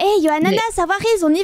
Hey, Yohananas, Avaris, on y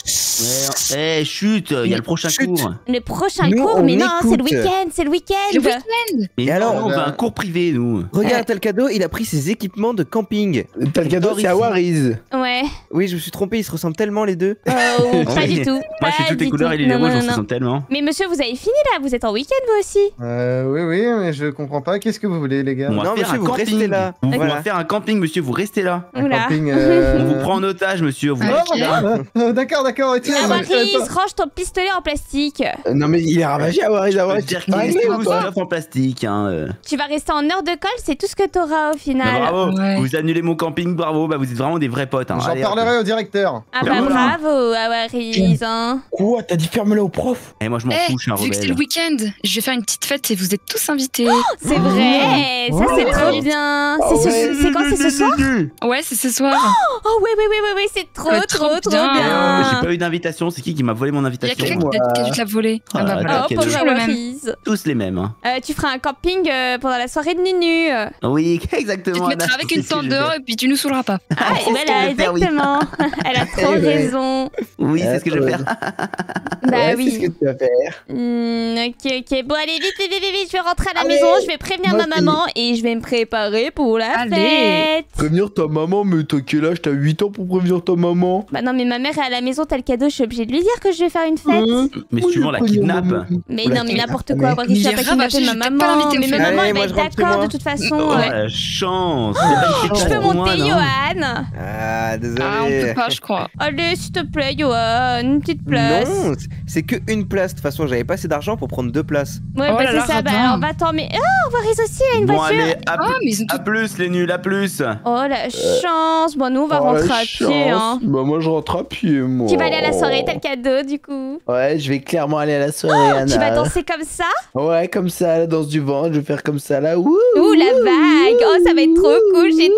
va. Eh, chut, il y a le prochain cours. Le prochain Nous, cours, on mais non, c'est le écoute. week-end, c'est le week-end. Le week-end. Mais Et alors, on veut un cours privé, nous. Regarde, t'as le cadeau, il a pris ses équipements de camping. T'as le cadeau, c'est à Waris. Ouais. Oui, je me suis trompé, ils se ressemblent tellement les deux. Oh, pas Oui. du tout. Moi, je fais pas toutes les du couleurs tout. et les Non, rouges, non, on se non. sent tellement. Mais monsieur, vous avez fini là, vous êtes en week-end vous aussi. Oui, mais je comprends pas. Qu'est-ce que vous voulez, les gars? On va Non, faire monsieur, un vous camping. restez là. On Voilà. va faire un camping, monsieur, vous restez là. Un Oula. camping, On vous prend en otage, monsieur. Vous D'accord, et tiens, Avaris, range ton pistolet en plastique. Non, mais il est ravagé à Waris. Je peux te dire qu'il est tout sauf en plastique. Hein. Tu vas rester en heure de colle, c'est tout ce que t'auras au Bah, final. bravo, Ouais. vous annulez mon camping, bravo. Bah, vous êtes vraiment des vrais potes. Hein. j'en Allez, hop. parlerai au directeur. Ah bah Voilà. bravo, Avaris. Hein. Quoi? T'as dit ferme-le au prof? Eh, moi, je m'en Eh, fous, je suis un vu que c'est le rebelle. week-end, je vais faire une petite fête et vous êtes tous invités. C'est vrai, ça c'est trop bien. C'est quand, c'est ce soir? Ouais, c'est ce soir. Oh ouais, c'est trop Ouais, trop trop trop bien. bien. J'ai pas eu d'invitation, c'est qui m'a volé mon Il y a invitation? quelqu'un qui a dû te la voler. Ah, Ah bah voilà. Oh quel pauvre toujours le même. Avaris. Tous les mêmes. Hein. Tu feras un camping pendant la soirée de Nunu. Oui, Tu exactement. te mettras Anna, avec c'est une ce que tente je vais dehors faire. et puis tu nous saouleras pas. Ah, et c'est ce voilà, que je vais faire, oui. exactement. Elle a trop Eh ouais. raison. Oui, c'est ce que je vais faire. Bah Ouais, oui. c'est ce que tu vas faire. Ok. Bon, allez, vite, je vais rentrer à la Allez, maison, je vais prévenir moi ma aussi. maman et je vais me préparer pour la Allez. fête. Prévenir ta maman, mais t'as quel âge? T'as 8 ans pour prévenir ta maman? Bah non, mais ma mère est à la maison, t'as le cadeau, je suis obligée de lui dire que je vais faire une fête. Mais si tu veux, on la kidnappe. Mais Oula, non, mais n'importe mais- quoi, Boris, Mais je il vais est pas kidnapper ravagé, ma je vais peut-être maman. pas l'inviter au Mais ma fait. maman, Allez, elle va moi, être je rentre chez d'accord moi. de toute façon. Oh, Ouais. la chance. Je peux monter, Johan. Ah, désolé. Ah, on peut pas, je crois. Allez, s'il te plaît, Johan, une petite place. Non, c'est que une place. De toute façon, j'avais pas assez d'argent pour prendre 2 places. Ouais, Oh bah là c'est là, ça, bah radin. alors va-t'en, mais... Oh, Boris aussi, il a une Bon, voiture. allez, Ah, mais ils ont à plus, les nuls, à plus. Oh, la chance. Bon, nous, on va Oh, rentrer la à pied, hein. chance. Bah, moi, je rentre à pied, moi. Tu vas aller à la soirée, t'as le cadeau, du coup. Ouais, je vais clairement aller à la soirée, Anna. Tu vas danser comme ça? Ouais, comme ça, la danse du ventre, je vais faire comme ça, là. Ouh, Ouh, la vague. Oh, ça va être trop cool. J'ai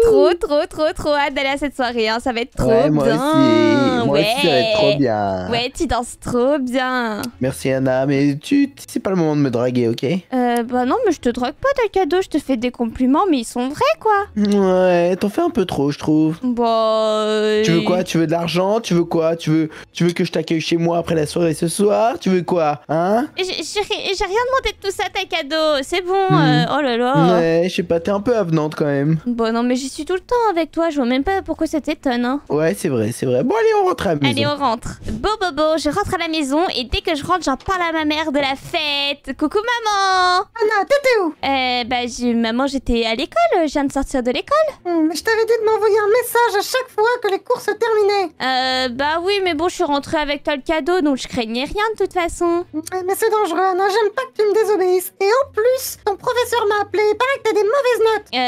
trop hâte d'aller à cette soirée, hein. Ça va être trop ouais, moi bien. aussi. Moi ouais. aussi, ça va être trop bien. Ouais, tu danses trop bien. Merci, Anna, mais c'est pas le moment de me draguer, ok? Bah non, mais je te drague pas, t'as le cadeau. Je te fais des compliments, mais ils sont vrais, quoi. Ouais, t'en fais un peu trop, je trouve. Bah... Tu veux quoi? Tu veux de l'argent? Tu veux quoi? Tu veux que je t'accueille chez moi après la soirée ce soir? Tu veux quoi? Hein? J'ai rien demandé de tout ça, t'as cadeau. C'est bon. Oh là là. Ouais, je sais pas, t'es un peu avenante quand même. Bon, non, mais j'y suis tout le temps avec toi. Je vois même pas pourquoi ça t'étonne, hein. Ouais, c'est vrai, c'est vrai. Bon, allez, on rentre à la maison. Allez, on rentre. Bobo, je rentre à la maison et dès que je rentre, j'en parle à ma mère de la fête. Coucou maman. Anna, t'étais où? Maman, j'étais à l'école. Je viens de sortir de l'école. Mais je t'avais dit de m'envoyer un message à chaque fois que les cours se terminaient. Bah oui, mais bon, je suis rentrée avec toi le cadeau, donc je craignais rien de toute façon. Mais c'est dangereux, Anna, j'aime pas que tu me désobéisses. Et en plus, ton professeur m'a appelé, il paraît que t'as des mauvaises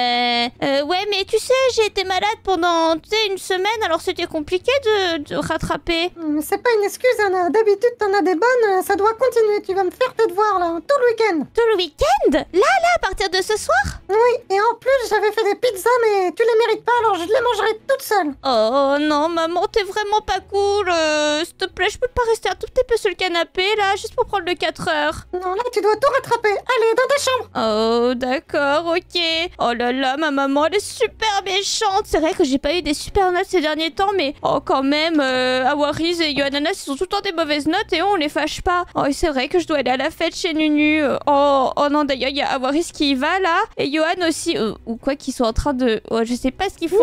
notes. Ouais, mais tu sais, j'ai été malade pendant, tu sais, une semaine, alors c'était compliqué de rattraper. Mais c'est pas une excuse, Anna. D'habitude, t'en as des bonnes, ça doit continuer. Tu vas me faire tes devoirs, là, tout le week-end. Tout le week-end? Là, à partir de ce soir? Oui, et en plus, j'avais fait des pizzas, mais tu les mérites pas, alors je les mangerai toute seule. Oh non, maman, t'es vraiment pas cool. S'il te plaît, je peux pas rester un tout petit peu sur le canapé, là, juste pour prendre le 4 heures. Non, là, tu dois tout rattraper. Allez, dans ta chambre. Oh, d'accord, ok. Oh là là, ma maman, elle est super méchante. C'est vrai que j'ai pas eu des super notes ces derniers temps, mais oh, quand même, Awaris et Yohananas, ils ont tout le temps des mauvaises notes et on les fâche pas. Oh, et c'est vrai que je dois aller à la fête chez Nunu. Oh non, d'ailleurs, il y a Awaris qui y va là, et Johan aussi, ou quoi, qu'ils sont en train de. Oh, je sais pas ce qu'ils font.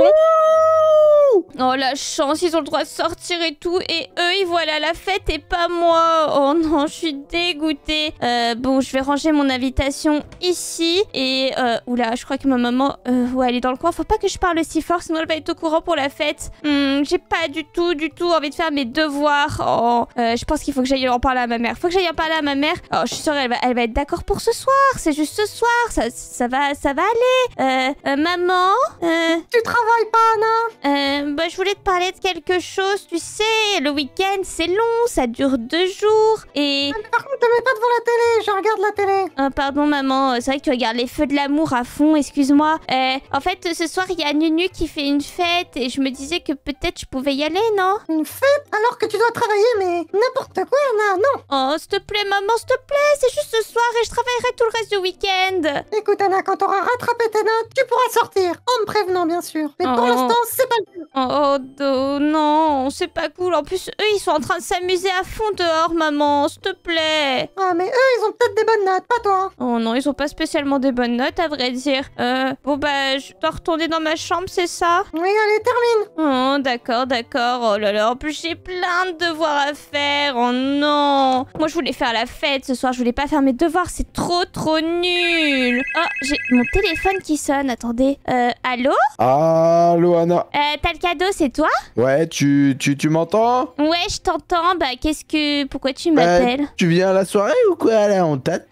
Oh, la chance, ils ont le droit de sortir et tout, et eux, ils vont aller à la fête et pas moi. Oh non, je suis dégoûtée. Bon, je vais ranger mon invitation ici, et oula, je crois que ma maman, ouais, elle est dans le coin. Faut pas que je parle si fort, sinon elle va être au courant pour la fête. J'ai pas du tout envie de faire mes devoirs. Oh, je pense qu'il faut que j'aille en parler à ma mère. Faut que j'aille en parler à ma mère. Oh, je suis sûre elle va être d'accord pour ce soir. C'est juste ce soir, ça va aller. Maman, Tu travailles pas, Anna. bah, je voulais te parler de quelque chose, tu sais, le week-end, week-end, c'est long, ça dure 2 jours. Et... Par contre, te mets pas devant la télé, je regarde la télé. Oh, pardon maman, c'est vrai que tu regardes les feux de l'amour à fond, excuse-moi. En fait, ce soir, il y a Nunu qui fait une fête et je me disais que peut-être je pouvais y aller, non? Une fête alors que tu dois travailler, mais n'importe quoi, Anna, non. Oh, s'il te plaît maman, s'il te plaît, c'est juste ce soir et je travaillerai tout le reste du week-end. Écoute, Anna, quand t'auras rattrapé tes notes, tu pourras sortir, en me prévenant, bien sûr. Mais pour l'instant, c'est pas le cas. Non, c'est pas cool. En plus, eux, ils sont en train de s'amuser à fond dehors, maman, s'il te plaît. Ah, mais eux, ils ont peut-être des bonnes notes, pas toi. Oh non, ils ont pas spécialement des bonnes notes, à vrai dire. Bon bah, je dois retourner dans ma chambre, c'est ça? Oui, allez, termine. Oh, d'accord. Oh là là, en plus j'ai plein de devoirs à faire. Oh non. Moi, je voulais faire la fête ce soir, je voulais pas faire mes devoirs, c'est trop nul. Oh, j'ai mon téléphone qui sonne, attendez. Allô? Allô, Anna. T'as le cadeau, c'est toi? Ouais, tu m'entends? Ouais, je t'entends. Bah, pourquoi tu m'appelles? Tu viens à la soirée ou quoi, là? On t'attend.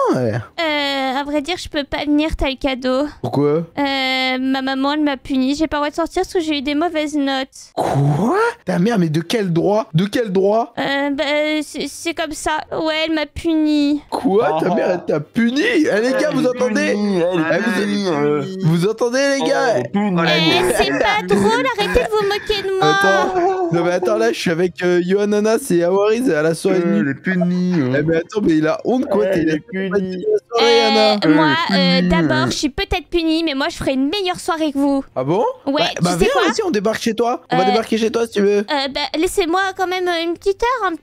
À vrai dire, je peux pas venir, t'as le cadeau. Pourquoi? Ma maman, elle m'a puni. J'ai pas le droit de sortir parce que j'ai eu des mauvaises notes. Quoi? Ta mère, mais de quel droit? De quel droit? Bah, c'est comme ça. Ouais, elle m'a puni. Quoi? Ta mère, elle t'a puni? Eh, les gars, vous entendez? Vous entendez, les gars? C'est pas drôle, arrêtez de vous moquer de moi. Attends, non mais attends, là je suis avec Yohanana et Awariz à la soirée de nuit. Les punis. Eh mais attends, mais il a honte quoi, t'es les la punis. soirée, Anna. Moi, d'abord, je suis peut-être punie, mais moi, je ferai une meilleure soirée que vous. Ah bon? Ouais, bah tu sais viens, quoi? vas-y, on débarque chez toi. On va débarquer chez toi si tu veux. Bah, laissez-moi quand même une petite heure.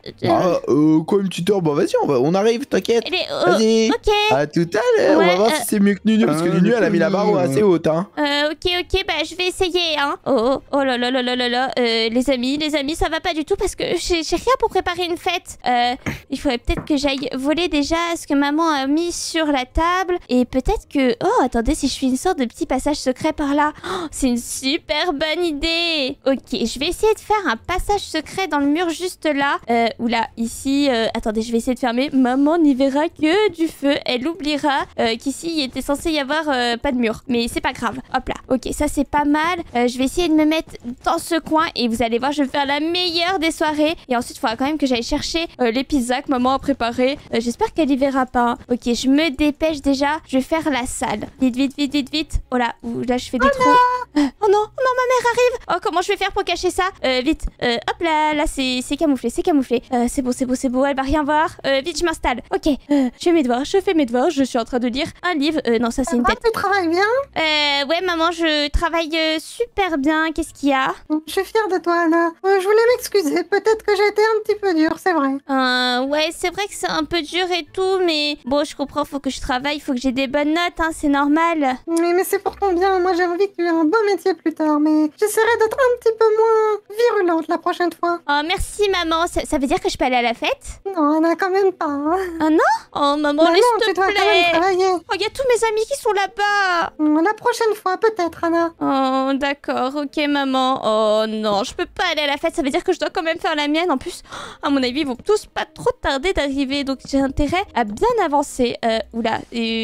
Quoi, une petite heure? Bon, vas-y, on arrive, t'inquiète. Vas-y. Ok. À tout à l'heure, on va voir si c'est mieux que Nunu, parce que Nunu, elle a mis la barre assez haute, hein. Ok, bah, je vais essayer, hein. Oh là là. Les amis, ça va pas du tout parce que j'ai rien pour préparer une fête. Il faudrait peut-être que j'aille voler déjà ce que maman a mis sur la table. Et peut-être que... Oh, attendez, si je fais une sorte de petit passage secret par là. Oh, c'est une super bonne idée. Ok, je vais essayer de faire un passage secret dans le mur juste là. Ou là, ici. Attendez, je vais essayer de fermer. Maman n'y verra que du feu. Elle oubliera qu'ici, il était censé y avoir pas de mur. Mais c'est pas grave. Hop là. Ok, ça c'est pas mal. Je vais essayer de me mettre dans ce coin. Et vous allez voir, je vais faire la meilleure des soirées. Et ensuite, il faudra quand même que j'aille chercher les pizzas que maman a préparées. J'espère qu'elle y verra pas. Ok, je me dépêche déjà. Je vais faire la salle. Vite. Oh là, là je fais des trous. Oh non, ma mère arrive. Oh, comment je vais faire pour cacher ça? Vite. Hop là, c'est camouflé. C'est beau, elle va rien voir. Vite, je m'installe. Ok, je fais mes devoirs. Je suis en train de lire un livre. Non, ça c'est une tête. Tu travailles bien? Ouais, maman, je travaille super bien. Qu'est-ce qu'il y a? Je suis fière de toi, Anna. Je voulais m'excuser. Peut-être que j'ai été un petit peu dure, c'est vrai. Ouais, c'est vrai que c'est un peu dur et tout, mais bon, je comprends, faut que je travaille, faut que j'ai des bonnes notes, hein, c'est normal. Oui, mais c'est pour ton bien. Moi, j'ai envie que tu aies un beau métier plus tard, mais j'essaierai d'être un petit peu moins virulente la prochaine fois. Oh, merci, maman. Ça veut dire que je peux aller à la fête? Non, Anna, quand même pas. Hein. Ah non? Oh, maman, Bah non, laisse-te tu dois quand même plaît. travailler. Oh, il y a tous mes amis qui sont là-bas. La prochaine fois, peut-être, Anna. Oh, d'accord, ok, maman. Oh non, je peux pas aller à la fête, ça veut dire que je dois quand même faire la mienne. En plus, à mon avis, ils vont tous pas trop tarder d'arriver, donc j'ai intérêt à bien avancer. Oula,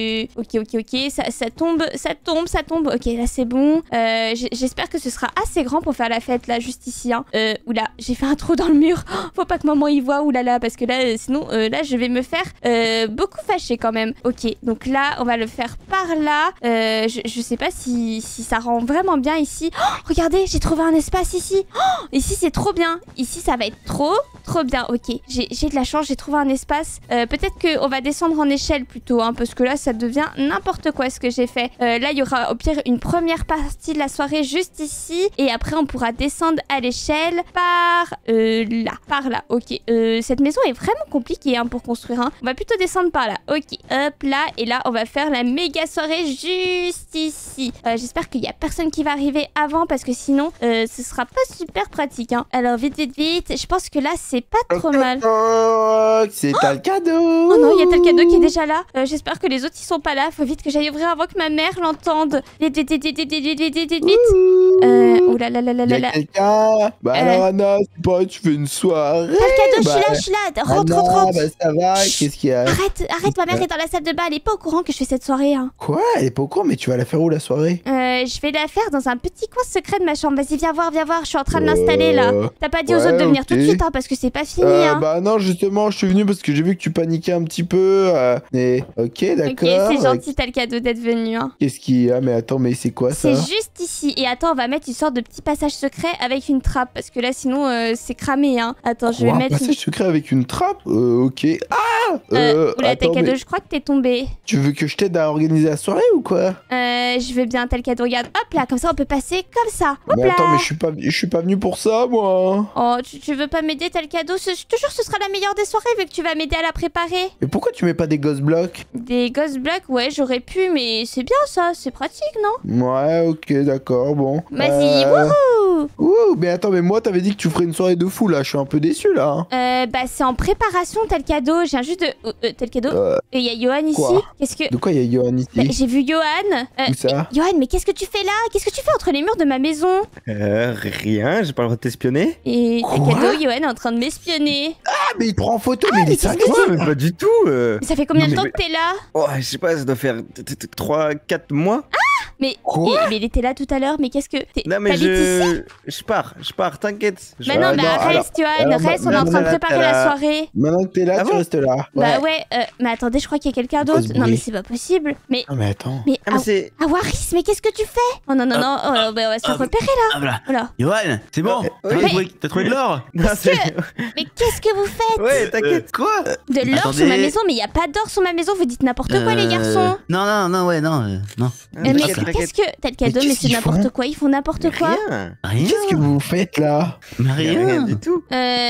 ok, ça tombe. Ok, là c'est bon. J'espère que ce sera assez grand pour faire la fête, là, juste ici. Hein. Oula, j'ai fait un trou dans le mur. Oh, faut pas que maman y voit, oulala, parce que là, sinon, là, je vais me faire beaucoup fâcher quand même. Ok, donc là, on va le faire par là. Je sais pas si ça rend vraiment bien ici. Oh, regardez, j'ai trouvé un espace ici. Oh, ici, c'est trop bien. Ici, ça va être trop bien. Ok, j'ai de la chance, j'ai trouvé un espace. Peut-être qu'on va descendre en échelle plutôt, hein, parce que là, ça devient n'importe quoi ce que j'ai fait. Là, il y aura au pire une première partie de la soirée juste ici. Et après, on pourra descendre à l'échelle par là. Ok, cette maison est vraiment compliquée hein, pour construire. Hein. On va plutôt descendre par là. Ok, hop là. Et là, on va faire la méga soirée juste ici. J'espère qu'il y a personne qui va arriver avant parce que sinon, ce sera pas super pratique. Hein. Alors, vite. Je pense que là, c'est pas trop mal. C'est t'as le cadeau. Oh non, il y a tel cadeau qui est déjà là. j'espère que les autres ils sont pas là. Faut vite que j'aille ouvrir avant que ma mère l'entende. Vite. Oh là là là là là Y'a là. quelqu'un? Bah alors Anna, c'est pas, tu fais une soirée? Cadeau, Bah, je suis là. Rentre. Bah ça va, qu'est-ce qu'il y a? Arrête, ma mère est dans la salle de bain. Elle est pas au courant que je fais cette soirée. Hein. Quoi? Elle est pas au courant, mais tu vas la faire où la soirée? Je vais la faire dans un petit coin secret de ma chambre. Vas-y, viens voir. Je suis en train de l'installer là. T'as pas dit aux ouais, autres de venir tout de ok. suite, hein, parce que c'est pas fini. Hein. Bah non, justement, je suis venu parce que j'ai vu que tu paniquais un petit peu. Mais ok, d'accord. Ok, c'est gentil, t'as le cadeau d'être venu. Hein. Qu'est-ce qu'il y a? Mais attends, mais c'est quoi ça? C'est juste ici. Et attends, on va mettre une sorte de petit passage secret avec une trappe. Parce que là, sinon, c'est cramé. Hein. Attends, je vais Quoi, un mettre. passage secret avec une trappe? Ok. Ah Oula, t'as attends, le cadeau, mais je crois que t'es tombé. tu veux que je t'aide à organiser la soirée ou quoi? Je veux bien, t'as le cadeau. Regarde, hop là, comme ça, on peut passer comme ça. Hop Mais là. attends, mais je suis pas venu pour ça, moi. Oh, tu veux pas m'aider, t'as le cadeau. Je te jure, ce sera la meilleure des soirées vu que tu vas m'aider à la préparer. Mais pourquoi tu mets pas des ghost blocks? Des ghost blocks, ouais, j'aurais pu, mais c'est bien ça, c'est pratique, non? Ouais, ok, d'accord, bon. Vas-y, wouhou! Ouh, mais attends, mais moi, t'avais dit que tu ferais une soirée de fou, là. Je suis un peu déçu, là. Bah, c'est en préparation, t'as le cadeau. Je viens juste de. T'as le cadeau? Et il y a Johan ici. quoi Qu'est-ce que. De quoi il y a Johan ici? Bah, j'ai vu Johan. Où ça? Johan, mais qu'est-ce que tu fais là? Qu'est-ce que tu fais entre les murs de ma maison? Rien, j'ai pas le droit de t'espionner. Et t'as le Quoi cadeau, Johan est en train de m'espionner. Ah, mais il prend en photo, mais il est qu'est-ce que cinglé. Mais pas du tout. Mais ça fait combien Non, de temps mais- que t'es là? Oh, je sais pas, ça doit faire 3-4 mois. Mais, Quoi mais il était là tout à l'heure, mais qu'est-ce que. Non mais t'habites ici? je pars, t'inquiète. Bah non, bah reste, Johan, alors, reste, on est en train de préparer la soirée. Maintenant que t'es là, Ah tu bon restes là. Bah ouais, mais attendez, je crois qu'il y a quelqu'un d'autre. Grosse Non, mais bruit. c'est pas possible. Mais. Ah, mais attends. Mais. Ah mais c'est... Waris, mais qu'est-ce que tu fais? Oh non, bah on va se faire repérer là. Ah voilà. Voilà. Johan, c'est bon. oui. T'as trouvé de l'or? Non, c'est... Mais qu'est-ce que vous faites? Ouais, t'inquiète. Quoi? De l'or attendez. sur ma maison, mais il y a pas d'or sur ma maison, vous dites n'importe quoi les garçons. Non, non. Mais qu'est-ce que t'as le cadeau, Mais mais qu'est-ce c'est qu'ils n'importe font quoi, ils font n'importe quoi. Rien. Rien. Qu'est-ce que vous faites là? Mais Rien rien. du tout.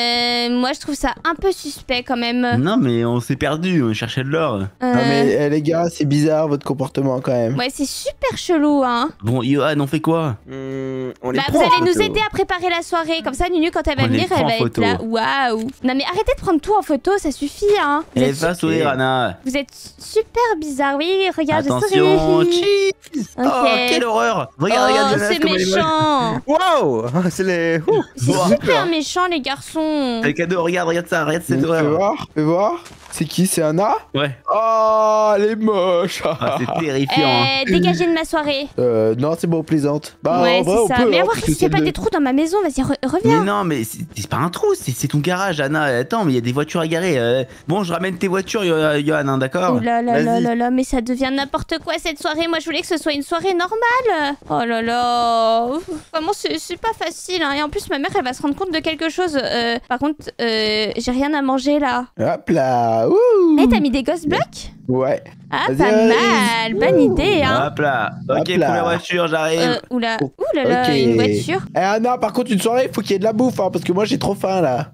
Moi je trouve ça un peu suspect quand même. Non, mais on s'est perdu, on cherchait de l'or. Non, mais les gars, c'est bizarre votre comportement quand même. Ouais, c'est super chelou hein. Bon, Johan, on fait quoi? On les Bah prend vous en allez nous photo. aider à préparer la soirée, comme ça Nunu quand elle va On les venir, prend elle en va être photo. là. Waouh. Non mais arrêtez de prendre tout en photo, ça suffit hein. Vous Eh, êtes, va sourire, Anna. vous êtes super bizarre, oui, regarde, je Attention, souris. cheese. Ok. Oh, quelle horreur. Regarde, Oh, regarde, c'est comme elle est moche. méchant. Waouh. C'est les... C'est Wow. super méchant les garçons. T'as le cadeau, regarde ça, regarde cette Fais horreur. voir. C'est qui? C'est Anna? Ouais. Oh, elle est moche. Ah, c'est terrifiant. hein. Dégagez de ma soirée. Non, c'est bon, plaisante. Bah, Ouais, en vrai, c'est on ça. peut, Mais hein, avoir parce s'il que n'y a pas celle des de- trous dans ma maison, vas-y, Mais reviens. non, mais c'est pas un trou, c'est ton garage, Anna. Attends, mais il y a des voitures à garer. Bon, je ramène tes voitures, Johan, hein, d'accord? Oh là là là Vas-y. là là, mais ça devient n'importe quoi cette soirée. Moi, je voulais que ce soit une soirée normale. Oh là là. Vraiment, c'est pas facile. Hein. Et en plus, ma mère, elle va se rendre compte de quelque chose. Par contre, j'ai rien à manger là. Hop là. Ouh. Eh, t'as mis des ghost blocks? Ouais. Ah, Vas-y, pas vas-y. mal. Bonne idée, hein. Hop là. Ok, Hop là. première voiture, j'arrive. Oula. Ouh là là, Ok. une voiture. Eh Anna, par contre, une soirée, il faut qu'il y ait de la bouffe, hein, parce que moi j'ai trop faim là.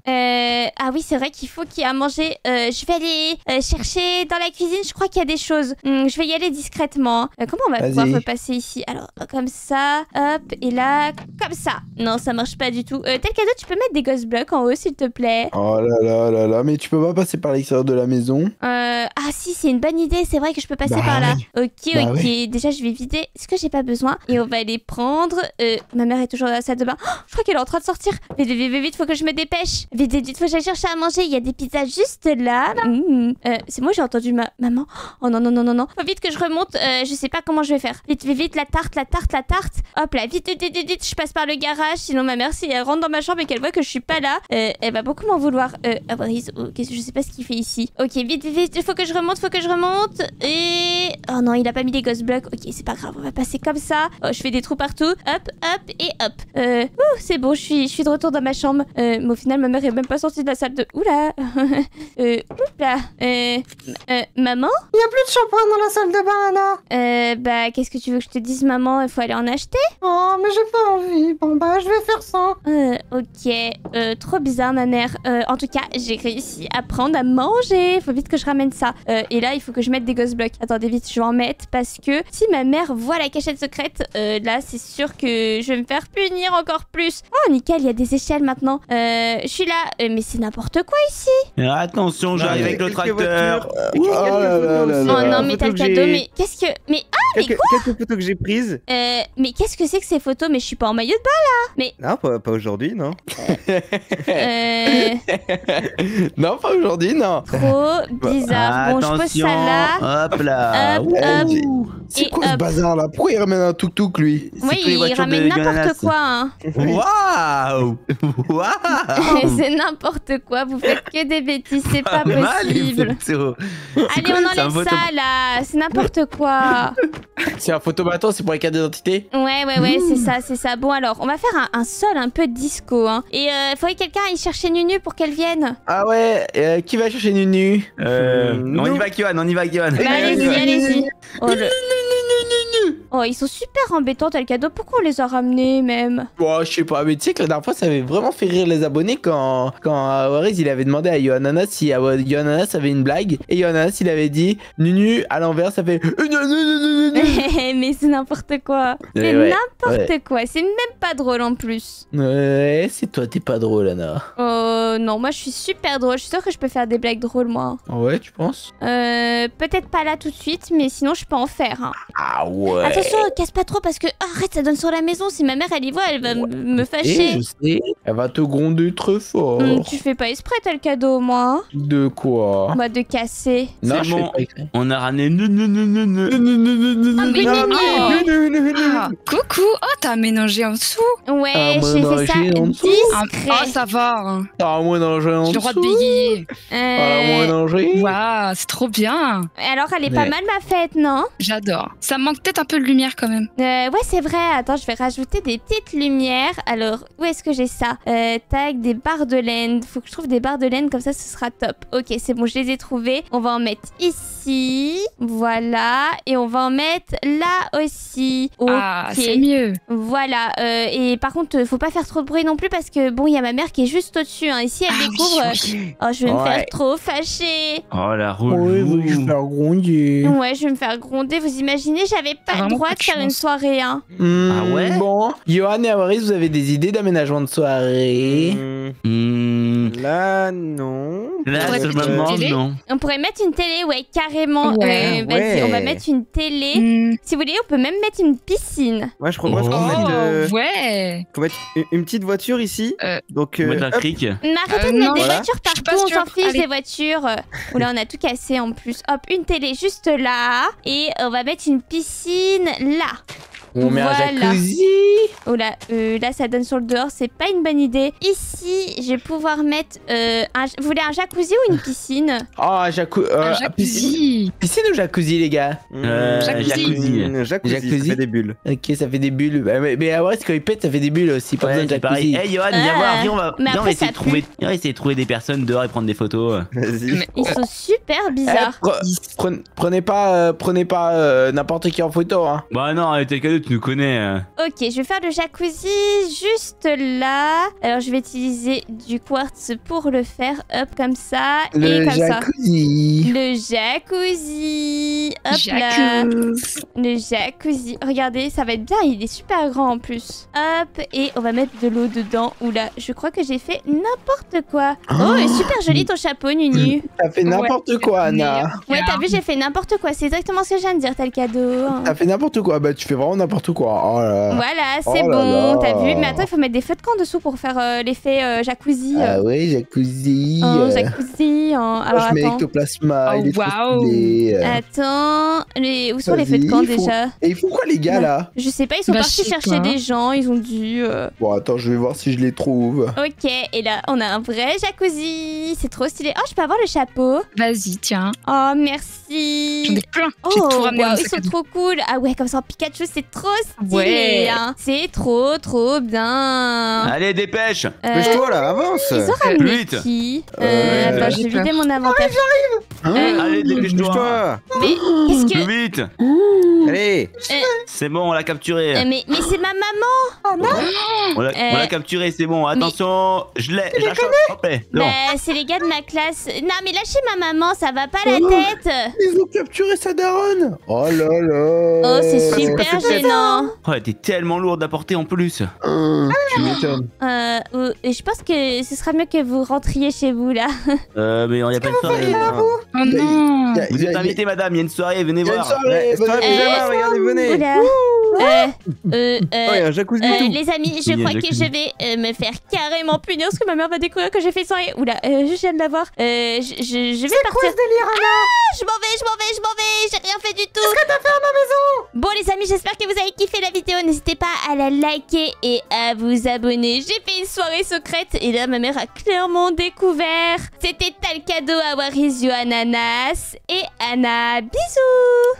Ah oui, c'est vrai qu'il faut qu'il y ait à manger. Je vais aller chercher dans la cuisine, je crois qu'il y a des choses. Je vais y aller discrètement. Comment on va Vas-y. pouvoir repasser ici? Alors, comme ça, hop, et là, comme ça. Non, ça marche pas du tout. Tel cadeau, tu peux mettre des ghost blocks en haut, s'il te plaît. Oh là là là là, mais tu peux pas passer par l'extérieur de la maison. Ah si, c'est une bonne idée, c'est vrai que je peux passer Bah par là. oui. Ok, Bah ok. oui. Déjà, je vais vider ce que j'ai pas besoin et on va les prendre. Ma mère est toujours dans la salle de bain. Oh, je crois qu'elle est en train de sortir. Vite, faut que je me dépêche. Vite, faut que j'aille chercher à manger. Il y a des pizzas juste là. C'est moi, j'ai entendu maman. Oh non. Faut vite que je remonte. Je sais pas comment je vais faire. Vite, la tarte. Hop là, vite. Je passe par le garage. Sinon, ma mère, si elle rentre dans ma chambre et qu'elle voit que je suis pas là, elle va beaucoup m'en vouloir. Je sais pas ce qu'il fait ici. Ok, vite. Faut que je remonte. Et... Oh non, il a pas mis les ghost blocks. Ok, c'est pas grave, on va passer comme ça. Oh, je fais des trous partout. Hop, et hop. C'est bon, je suis de retour dans ma chambre. Mais au final, ma mère est même pas sortie de la salle de... Oula. Maman? Il y a plus de shampoing dans la salle de bain, Anna. Bah, qu'est-ce que tu veux que je te dise, maman? Il faut aller en acheter? Oh, mais j'ai pas envie. Bon, bah, je vais faire ça. Ok. Trop bizarre, ma mère. En tout cas, j'ai réussi à prendre à manger. Faut vite que je ramène ça. Et là, il faut que je mette des Ghost Block. Attendez vite, je vais en mettre parce que si ma mère voit la cachette secrète, là c'est sûr que je vais me faire punir encore plus. Oh nickel, il y a des échelles maintenant. Je suis là, mais c'est n'importe quoi ici. Attention, j'arrive avec le tracteur. Quelques Oh photos aussi, non mais t'as le photos que cadeau, j'ai- mais qu'est-ce que... Mais ah Quelques photos que j'ai prises. mais qu'est-ce que c'est que ces photos? Mais je suis pas en maillot de Non, pas aujourd'hui, non. bain. Non, pas aujourd'hui, non. Trop bizarre. Bon, je pose Attention. ça là. Hop là. Hop, Ouais, hop. C'est Et quoi ce hop. bazar là? Pourquoi il ramène un tuk-tuk lui? C'est Oui, tous les il voitures ramène de n'importe Yonanas. quoi. Hein. Waouh. Waouh. C'est n'importe quoi. Vous faites que des bêtises. C'est pas Mal, les possible. photos. Allez, on C'est un enlève photo- ça là. C'est n'importe quoi. C'est un photomaton, c'est pour les cartes d'identité? Ouais, c'est ça, c'est ça. Bon, alors, on va faire un sol un peu disco. Hein. Et faudrait que quelqu'un aille chercher Nunu pour qu'elle vienne. Ah ouais, qui va chercher Nunu? On y va, Kyohan, on y va, Kyohan. Bah, allez-y, allez-y. Oh, ils sont super embêtants, tel cadeau. Pourquoi on les a ramenés même? Bon, je sais pas, mais tu sais que la dernière fois, ça avait vraiment fait rire les abonnés quand Waris, il avait demandé à Yohananas si Yohananas avait une blague. Et Yohananas, il avait dit Nunu à l'envers, ça fait Mais c'est n'importe quoi. C'est Ouais, n'importe quoi. C'est même pas drôle en plus. Ouais, c'est toi, t'es pas drôle, Anna. Oh non, moi je suis super drôle. Je suis sûre que je peux faire des blagues drôles, moi. Ouais, tu penses? Peut-être pas là tout de suite, mais sinon je peux en faire. Hein. Ah ouais. Attention, casse pas trop parce que arrête, ça donne sur la maison. Si ma mère elle y voit, elle va me Et fâcher. je sais, elle va te gronder très fort. Tu fais pas exprès, t'as le cadeau, moi. De quoi? Bah, de casser. Non, C'est je bon. fais pas exprès. On a ramené. Non. Ah, mais Ah, coucou. Oh, t'as ménagé en dessous. Ouais, Ah, moi, j'ai non, fait ça j'ai en dessous. Ah, discret. oh, ça va. Ah, moi, non, j'ai en J'ai le droit de dessous. bégayer. Ah, moi, non, j'ai. Waouh, c'est trop bien. Alors, elle est pas Ouais. mal ma fête, non? J'adore. Ça me manque peut-être un peu de lumière quand même. Ouais, c'est vrai. Attends, je vais rajouter des petites lumières. Alors, où est-ce que j'ai ça? Tac, des barres de laine. Faut que je trouve des barres de laine, comme ça, ce sera top. Ok, c'est bon, je les ai trouvées. On va en mettre ici. Voilà. Et on va en mettre là aussi. Ok. Ah, c'est mieux. Voilà. Et par contre, faut pas faire trop de bruit non plus parce que, bon, il y a ma mère qui est juste au-dessus. Hein. Et si elle Ah, découvre... oui. Oh, je vais me Ouais. faire trop fâcher. Oh la Ouais, relou. je vais faire gronder. Ouais, je vais me faire gronder. Vous imaginez, j'avais pas le vraiment droit pas de de faire une chance. soirée. Hein. Ah ouais? Bon, Johan et Waris, vous avez des idées d'aménagement de soirée? Là, non. Là, Faudrait je peut-être me une demande, télé. non. On pourrait mettre une télé, ouais, carrément. Ouais, Vas-y, ouais. on va mettre une télé. Hmm. Si vous voulez, on peut même mettre une piscine. Moi, je propose Oh. qu'on mette, Ouais. faut mettre une petite voiture ici. Donc, On va mettre un hop. cric. Mais arrêtez de mettre des non, voitures Je suis partout, pas on s'en sûre. fiche Allez. des voitures. Oula, on a tout cassé en plus. Hop, une télé juste là. Et on va mettre une piscine là. On met un Voilà. jacuzzi? Oh là, là ça donne sur le dehors, c'est pas une bonne idée. Ici, je vais pouvoir mettre vous voulez un jacuzzi ou une piscine? Oh, Un piscine. jacuzzi. Piscine ou jacuzzi, les gars? Jacuzzi. Jacuzzi, Jacuzzi. ça fait des bulles. Ok, ça fait des bulles. Mais à vrai, quand il pète, ça fait des bulles aussi. Pas besoin Ouais, de c'est pareil. jacuzzi. Hey Johan, viens voir, viens, on va, Mais viens, on va après, essayer ça de trouver, on va essayer de trouver des personnes dehors et prendre des photos. Vas-y. Mais- Ils sont super bizarres. Prenez pas n'importe qui en photo, hein. Bah non, avec tes cadeaux, tu nous connais. Ok, je vais faire le jacuzzi juste là. Alors, je vais utiliser du quartz pour le faire. Hop, comme ça. et Le comme ça. jacuzzi. Le jacuzzi. Hop là. Jacuzzi. Le jacuzzi. Regardez, ça va être bien. Il est super grand en plus. Hop, et on va mettre de l'eau dedans. Oula, je crois que j'ai fait n'importe quoi. Oh, super joli ton chapeau, Nunu. T'as fait n'importe quoi, Anna. Meilleur. Ouais, t'as vu, j'ai fait n'importe quoi. C'est exactement ce que je viens de dire, t'as le cadeau. T'as fait n'importe quoi. Bah, tu fais vraiment n'importe quoi. Oh là là. Voilà, c'est Oh là bon, là. t'as vu. Mais attends, il faut mettre des feux de camp dessous pour faire l'effet jacuzzi. Ah ouais, jacuzzi. Jacuzzi. Alors je mets attends. l'ectoplasma. Oh, il est trop waouh. stylé. Attends, où sont les feux de camp Vas-y, ils font- déjà? Et ils font quoi, les gars, là? Je sais pas, ils sont Bah, partis je sais chercher pas. des gens, ils ont dû. Bon, attends, je vais voir si je les trouve. Ok, et là, on a un vrai jacuzzi. C'est trop stylé. Oh, je peux avoir le chapeau? Vas-y, tiens. Oh, merci. J'en ai plein. Oh, J'ai tout ramené wow, dans ils ce sont cadeau. trop cool. Ah ouais, comme ça en Pikachu, c'est trop stylé. Ouais. Hein. C'est trop bien. Allez, dépêche. Euh, Dépêche-toi là, avance. Ils ont ramené vite. qui Ouais, Attends, je vais j'ai peur. vider mon inventaire. Allez, dépêche-toi. Bouge-toi. Mais qu'est-ce Plus que... vite. Allez. C'est bon, on l'a capturé. mais c'est ma maman. On l'a capturé, c'est bon. Attention, je la chope. Hop, c'est bon. Bah, c'est les gars de ma classe. Non, mais lâchez ma maman, ça va pas la tête. Ils ont capturé sa daronne. Oh là là. Oh, c'est super gênant. Oh, elle était tellement lourde à porter en plus. Tu m'étonnes. Je pense que ce sera mieux que vous rentriez chez vous, là. Mais il n'y a pas de soirée. Oh non. Vous êtes invité, madame, il y a une soirée, venez Il y a une voir. soirée. Soirée pyjama, regardez, venez. Oula. Oh, il y a un jacuzzi et tout. Les amis, je Il y a crois un que jacuzzi. je vais me faire carrément punir parce que ma mère va découvrir que j'ai fait soirée. Oula, je viens de la voir. Je vais partir. Quoi ce délire, Anna? Je m'en vais. J'ai rien fait du tout. Qu'est-ce que t'as fait à ma maison? Bon, les amis, j'espère que vous avez kiffé la vidéo. N'hésitez pas à la liker et à vous abonner. J'ai fait une soirée secrète et là, ma mère a clairement découvert. C'était Talcado, Awaris, Yohananas et Anna. Bisous.